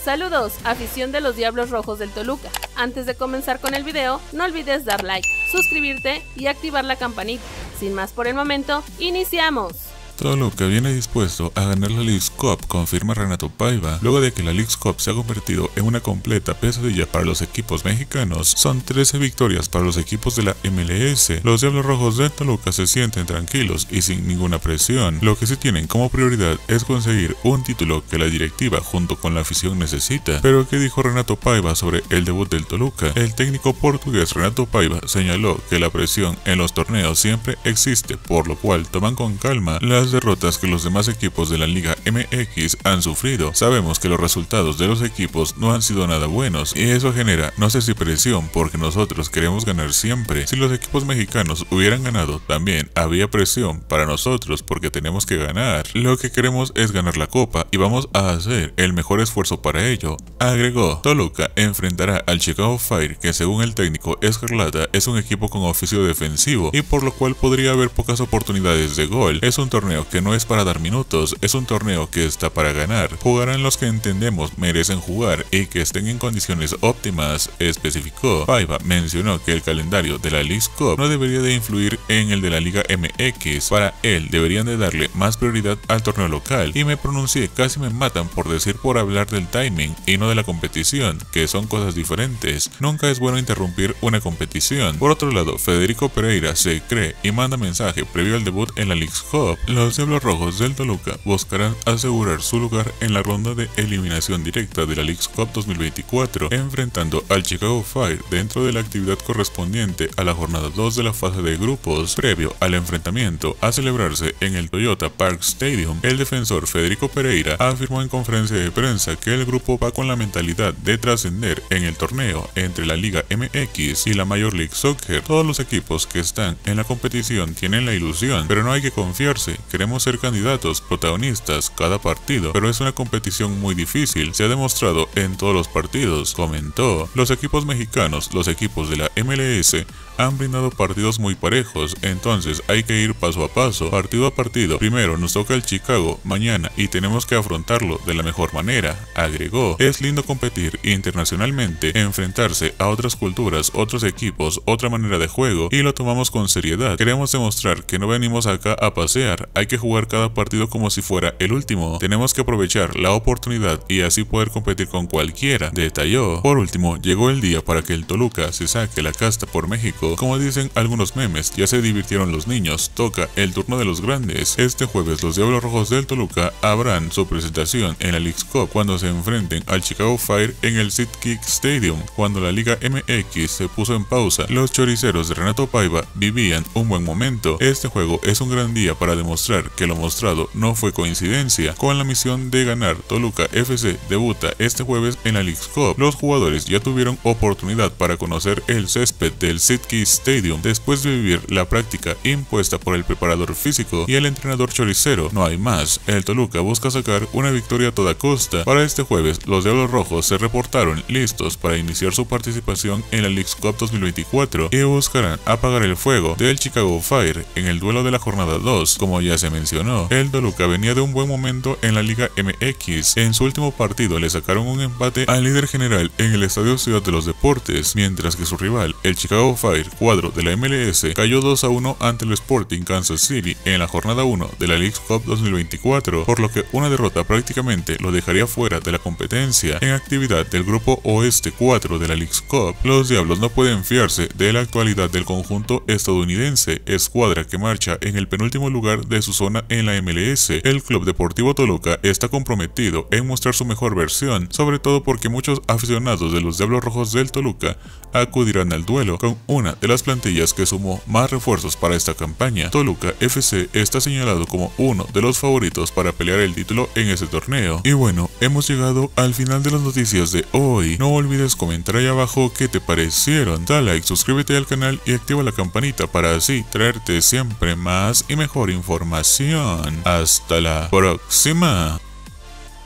Saludos, afición de los Diablos Rojos del Toluca. Antes de comenzar con el video, no olvides dar like, suscribirte y activar la campanita. Sin más por el momento, ¡iniciamos! Toluca viene dispuesto a ganar la Leagues Cup, confirma Renato Paiva. Luego de que la Leagues Cup se ha convertido en una completa pesadilla para los equipos mexicanos, son 13 victorias para los equipos de la MLS. Los Diablos Rojos de Toluca se sienten tranquilos y sin ninguna presión. Lo que sí tienen como prioridad es conseguir un título que la directiva junto con la afición necesita. Pero ¿qué dijo Renato Paiva sobre el debut del Toluca? El técnico portugués Renato Paiva señaló que la presión en los torneos siempre existe, por lo cual toman con calma las derrotas que los demás equipos de la Liga MX han sufrido. Sabemos que los resultados de los equipos no han sido nada buenos y eso genera, no sé si presión, porque nosotros queremos ganar siempre. Si los equipos mexicanos hubieran ganado, también había presión para nosotros porque tenemos que ganar. Lo que queremos es ganar la copa y vamos a hacer el mejor esfuerzo para ello, agregó. Toluca enfrentará al Chicago Fire, que según el técnico Escarlata es un equipo con oficio defensivo y por lo cual podría haber pocas oportunidades de gol. Es un torneo que no es para dar minutos, es un torneo que está para ganar. Jugarán los que entendemos merecen jugar y que estén en condiciones óptimas, especificó. Paiva mencionó que el calendario de la Leagues Cup no debería de influir en el de la Liga MX. Para él deberían de darle más prioridad al torneo local, y me pronuncié, casi me matan por hablar del timing y no de la competición, que son cosas diferentes. Nunca es bueno interrumpir una competición. Por otro lado, Federico Pereira se cree y manda mensaje previo al debut en la Leagues Cup. Los Diablos Rojos del Toluca buscarán asegurar su lugar en la ronda de eliminación directa de la Leagues Cup 2024, enfrentando al Chicago Fire dentro de la actividad correspondiente a la jornada 2 de la fase de grupos. Previo al enfrentamiento a celebrarse en el Toyota Park Stadium, el defensor Federico Pereira afirmó en conferencia de prensa que el grupo va con la mentalidad de trascender en el torneo entre la Liga MX y la Major League Soccer. Todos los equipos que están en la competición tienen la ilusión, pero no hay que confiarse. Queremos ser candidatos, protagonistas cada partido, pero es una competición muy difícil, se ha demostrado en todos los partidos, comentó. Los equipos mexicanos, los equipos de la MLS, han brindado partidos muy parejos, entonces hay que ir paso a paso, partido a partido. Primero nos toca el Chicago mañana y tenemos que afrontarlo de la mejor manera, agregó. Es lindo competir internacionalmente, enfrentarse a otras culturas, otros equipos, otra manera de juego, y lo tomamos con seriedad. Queremos demostrar que no venimos acá a pasear, hay que jugar cada partido como si fuera el último. Tenemos que aprovechar la oportunidad y así poder competir con cualquiera, detalló. Por último, llegó el día para que el Toluca se saque la casta por México. Como dicen algunos memes, ya se divirtieron los niños, toca el turno de los grandes. Este jueves los Diablos Rojos del Toluca harán su presentación en la Leagues Cup cuando se enfrenten al Chicago Fire en el SeatGeek Stadium. Cuando la Liga MX se puso en pausa, los choriceros de Renato Paiva vivían un buen momento. Este juego es un gran día para demostrar que lo mostrado no fue coincidencia. Con la misión de ganar, Toluca FC debuta este jueves en la Leagues Cup. Los jugadores ya tuvieron oportunidad para conocer el césped del SeatGeek Stadium después de vivir la práctica impuesta por el preparador físico y el entrenador choricero. No hay más, el Toluca busca sacar una victoria a toda costa. Para este jueves, los Diablos Rojos se reportaron listos para iniciar su participación en la Leagues Cup 2024 y buscarán apagar el fuego del Chicago Fire en el duelo de la jornada 2. Como ya se mencionó, el Toluca venía de un buen momento en la Liga MX. En su último partido le sacaron un empate al líder general en el Estadio Ciudad de los Deportes, mientras que su rival, el Chicago Fire, cuadro de la MLS, cayó 2-1 ante el Sporting Kansas City en la jornada 1 de la Leagues Cup 2024, por lo que una derrota prácticamente lo dejaría fuera de la competencia. En actividad del grupo Oeste 4 de la Leagues Cup, los Diablos no pueden fiarse de la actualidad del conjunto estadounidense, escuadra que marcha en el penúltimo lugar de su zona en la MLS. El Club Deportivo Toluca está comprometido en mostrar su mejor versión, sobre todo porque muchos aficionados de los Diablos Rojos del Toluca acudirán al duelo con una de las plantillas que sumó más refuerzos para esta campaña. Toluca FC está señalado como uno de los favoritos para pelear el título en este torneo. Y bueno, hemos llegado al final de las noticias de hoy. No olvides comentar ahí abajo qué te parecieron. Da like, suscríbete al canal y activa la campanita para así traerte siempre más y mejor información. Hasta la próxima.